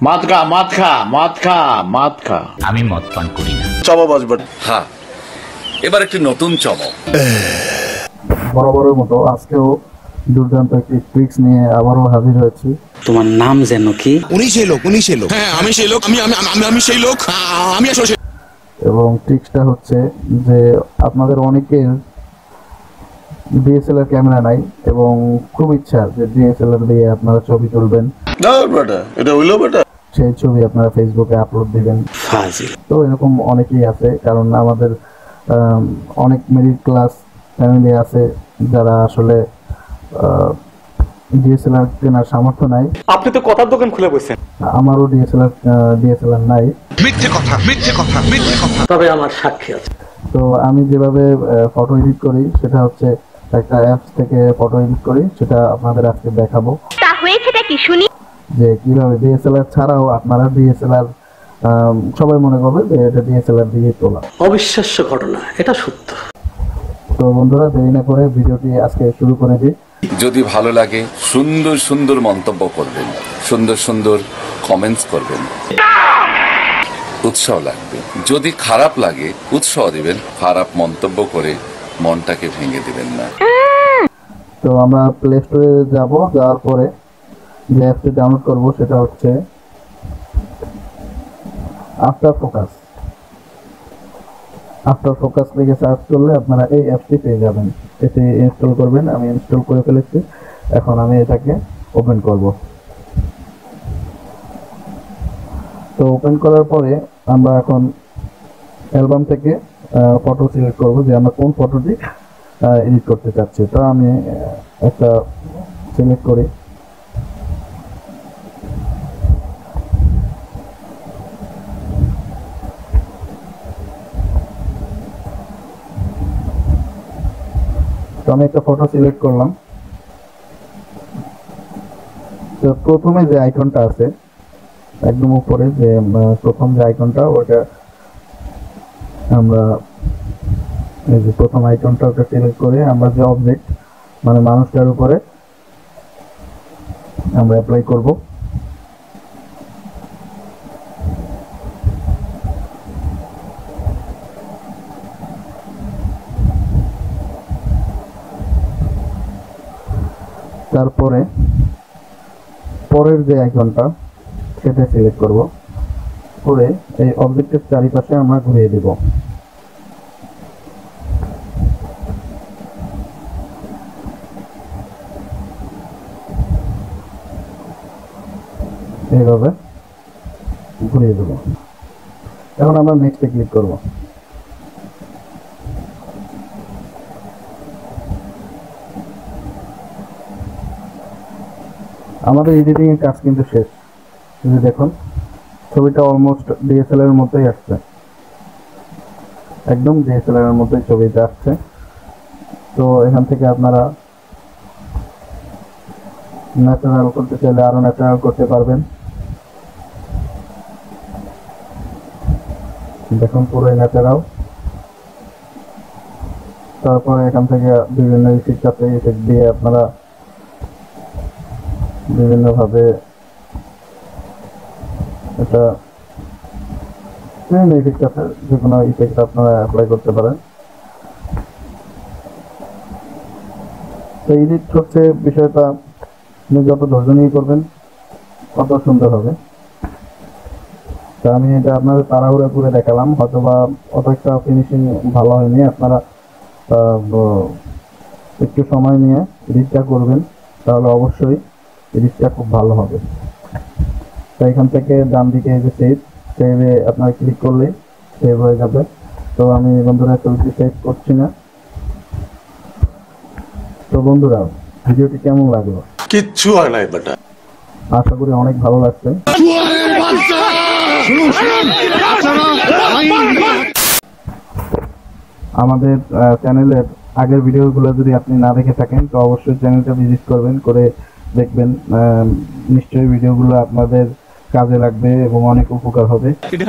মদ খা মদ খা মদ খা মদ খা। আমি মদ পান করি না। চমক বাজবে। হ্যাঁ, এবার একটি নতুন চমক। বরাবরের মতো আজকেও দুর্দান্ত একটি ট্রিক্স নিয়ে আবারও হাজির হয়েছি। তোমার নাম যেন কি? উনি সেই লোক। হ্যাঁ, আমি সেই লোক। আমি সেই লোক। আমি আসলে। এবং ট্রিক্সটা হচ্ছে যে আপনাদের অনেকের ডিএসএলআর ক্যামেরা নাই এবং খুব ইচ্ছা যে ডিএসএলআর দিয়ে আপনারা ছবি তুলবেন, এটা হইলো বেটা, সেই ছবি আপনারা ফেসবুকে আপলোড দিবেন। তো এরকম অনেকেই আছে, কারণ আমাদের অনেক মিডল ক্লাস ফ্যামিলি আছে যারা আসলে ডিএসএলআর কেনার সামর্থ্য নাই। আপনি তো কথার দোকান খুলে বসেন। আমারও ডিএসএলআর নাই। মিথ্যে কথা। তবে আমার সাক্ষী আছে। তো আমি যেভাবে ফটো এডিট করি সেটা হচ্ছে একটা অ্যাপস থেকে ফটো এডিট করি, সেটা আপনাদের আজকে দেখাবো। তা হয়েছেটা কি শুনি? যে কিভাবে ডিএসএলআর ছাড়াও আপনারা ডিএসএলআর সবাই মনে করবে যে এটা ডিএসএলআর দিয়ে তোলা। অবিশ্বাস্য ঘটনা, এটা সত্য। তো বন্ধুরা, দেরি না করে ভিডিওটি আজকে শুরু করে দিই। যদি ভালো লাগে সুন্দর সুন্দর মন্তব্য করবেন, সুন্দর সুন্দর কমেন্টস করবেন, উৎসাহ লাগবে। যদি খারাপ লাগে উৎসাহ দিবেন, খারাপ মন্তব্য করে মনটাকে ভেঙে দিবেন না। তো আমরা প্লে স্টোরে যাব, যাওয়ার পরে যে অ্যাপটি ডাউনলোড করব সেটা হচ্ছে আফটার ফোকাস। আফটার ফোকাস লিখে সার্চ করলে আপনারা এই অ্যাপটি পেয়ে যাবেন। এটি ইনস্টল করবেন। আমি ইনস্টল করে ফেলেছি, এখন আমি এটাকে ওপেন করব। তো ওপেন করার পরে আমরা এখন অ্যালবাম থেকে ফটো সিলেক্ট করব যে আমরা কোন ফটোটি এডিট করতে চাচ্ছি। তো আমি একটা সিলেক্ট করি। তো আমি একটা ফটো সিলেক্ট করলাম। তো প্রথমে যে আইকনটা আছে একদম উপরে, যে প্রথম যে আইকনটা, ওটা আমরা এই যে প্রথম আইকনটা ওটা সিলেক্ট করে আমরা যে অবজেক্ট মানে মানুষটার উপরে আমরা অ্যাপ্লাই করব। তারপরে পরের যে আইকনটা সেটা সিলেক্ট করব, করে এই অবজেক্টের চারিপাশে আমরা ঘুরিয়ে দেব। এইভাবে ঘুরিয়ে দেব। এখন আমরা নেক্সটে ক্লিক করব। আমাদের এডিটিং এর কাজ কিন্তু শেষ। যদি দেখুন ছবিটা অলমোস্ট ডিএসএলআর এর মতোই আসছে, একদম ডিএসএলআর এর মতোই ছবিটা আসছে। তো এখান থেকে আপনারা ন্যাচারাল করতে চাইলে আরো ন্যাচারাল করতে পারবেন। দেখুন পুরোই ন্যাচারাল। তারপরে এখান থেকে বিভিন্ন ইফেক্ট আছে, ইফেক্ট দিয়ে আপনারা বিভিন্নভাবে এটা বিভিন্ন ইফেক্ট আছে, যে কোনো ইফেক্ট আপনারা অ্যাপ্লাই করতে পারেন। তো এডিট হচ্ছে বিষয়টা, আপনি যত ধৈর্য নিয়ে করবেন তত সুন্দর হবে। তো আমি এটা আপনাদের তাড়াহুড়া করে দেখালাম, হয়তো বা অত একটা ফিনিশিং ভালো হয়নি। আপনারা একটু সময় নিয়ে এডিটটা করবেন, তাহলে অবশ্যই এডিটটা খুব ভালো হবে। তো এখান থেকে ডান দিকে যে সেভে আপনারা ক্লিক করলে সেভ হয়ে যাবে। তো আমি বন্ধুরা ছবিটি সেভ করছি না। তো বন্ধুরা, ভিডিওটি কেমন লাগলো? কিচ্ছু হয় নাই বেটা, আশা করি অনেক ভালো লাগছে। আমাদের চ্যানেলের আগের ভিডিওগুলো যদি আপনি না দেখে থাকেন তো অবশ্যই চ্যানেলটা ভিজিট করবেন, করে দেখবেন। নিশ্চয়ই ভিডিওগুলো আপনাদের কাজে লাগবে এবং অনেক উপকার হবে।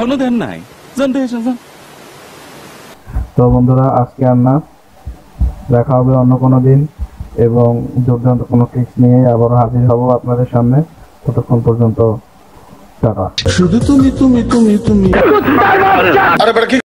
তো বন্ধুরা, আজকে আর না, দেখা হবে অন্য কোনো দিন এবং দুর্দান্ত কোনো ট্রিক্স নিয়ে আবারও হাজির হব আপনাদের সামনে। ততক্ষণ পর্যন্ত টাটা। শুধু তুমি